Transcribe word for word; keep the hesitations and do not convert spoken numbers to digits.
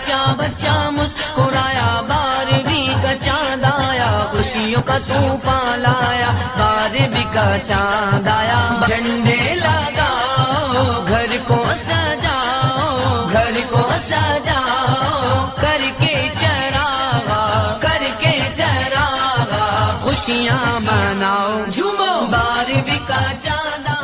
बच्चा बच्चा मुस्कुराया, बारहवीं का चांद आया, खुशियों का तूफान लाया, बारहवीं का चांद आया। झंडे लगाओ, घर को सजाओ, घर को सजाओ, करके चरागा, करके चरागा, खुशियाँ मनाओ, झूमो, बारहवीं का चांद